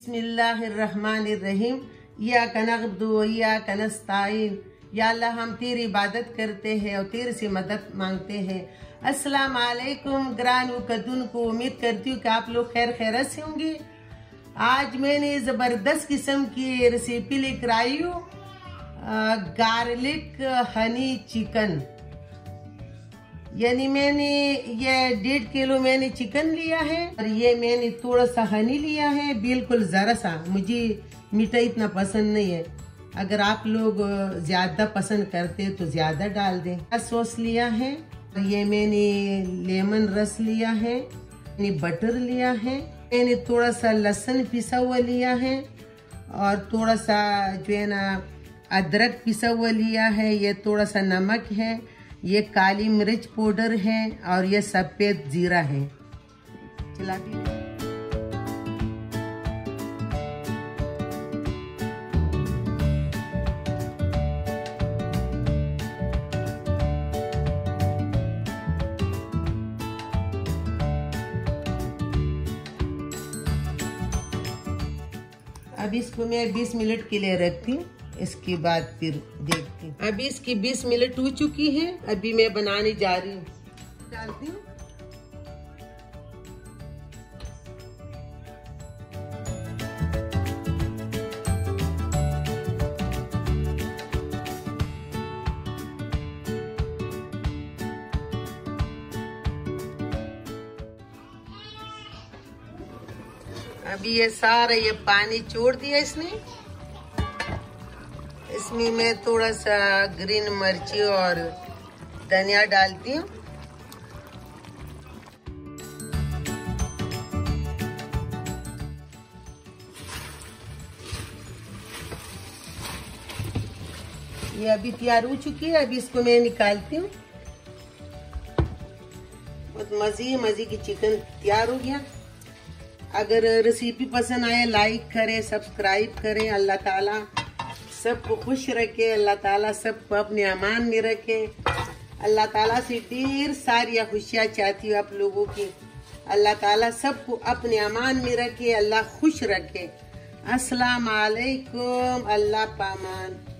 बिस्मिल्लाहिर्रहमानिर्रहीम। इय्याका नअबुदु व इय्याका नस्तईन। या अल्लाह, हम तेरी इबादत करते हैं और तेरे से मदद मांगते हैं। अस्सलाम वालेकुम ग्रानू कदुन को। उम्मीद करती हूँ कि आप लोग खैर खैरत से होंगे। आज मैंने ज़बरदस्त किस्म की रेसिपी लेकर आई हूँ, गार्लिक हनी चिकन। यानी मैंने ये 1.5 किलो मैंने चिकन लिया है और ये मैंने थोड़ा सा हनी लिया है, बिल्कुल जरा सा। मुझे मीठा इतना पसंद नहीं है, अगर आप लोग ज्यादा पसंद करते तो ज्यादा डाल दें। सॉस लिया है, ये मैंने लेमन रस लिया है, मैंने बटर लिया है, मैंने थोड़ा सा लहसुन पिसा हुआ लिया है और थोड़ा सा जो है ना अदरक पिसा हुआ लिया है। ये थोड़ा सा नमक है, ये काली मिर्च पाउडर है और ये सफेद जीरा है। चला अब इसको मैं 20 मिनट के लिए रखती हूँ, इसके बाद फिर देखती हूँ। अभी इसकी 20 मिनट हो चुकी है, अभी मैं बनाने जा रही हूँ। डालती हूँ अभी ये सारा ये पानी छोड़ दिया इसने। इसमें मैं थोड़ा सा ग्रीन मिर्ची और धनिया डालती हूँ। ये अभी तैयार हो चुकी है, अभी इसको मैं निकालती हूँ। बहुत मजे की चिकन तैयार हो गया। अगर रेसिपी पसंद आए लाइक करें, सब्सक्राइब करें। अल्लाह ताला सबको खुश रखे, अल्लाह ताला सबको अपने अमान में रखे। अल्लाह ताला से ढेर सारी खुशियाँ चाहती हूँ आप लोगों की। अल्लाह ताला सबको अपने अमान में रखे, अल्लाह खुश रखे। अस्सलाम वालेकुम, अल्लाह पामान।